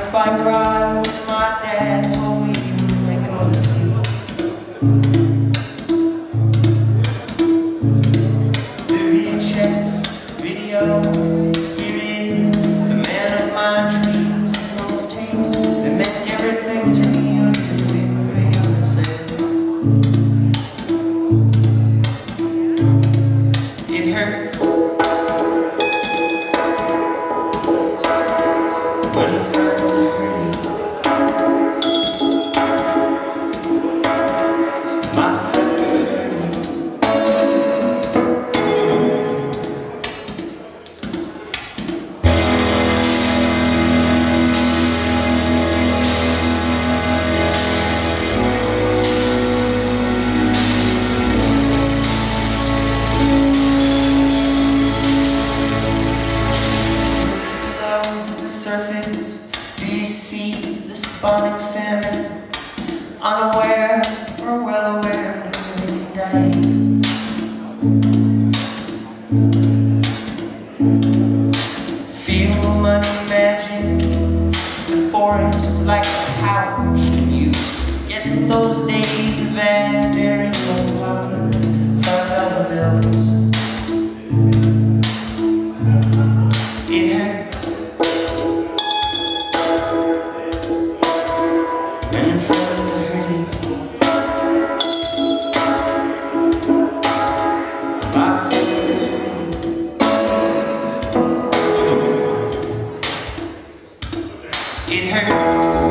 bike ride with my dad told me he would go to sea. The VHS video, here is the man of my dreams. And those tapes that meant everything to me until we were young and sad. It hurts when friends are hurting. My friends are hurting. Below the surface, do you see the spawning salmon? Unaware or well aware of the early day. Feel money magic, the forest like a couch, and you get those days of vast very low pocket $5 bills. It hurts when friends are hurting. My friends are hurting. It hurts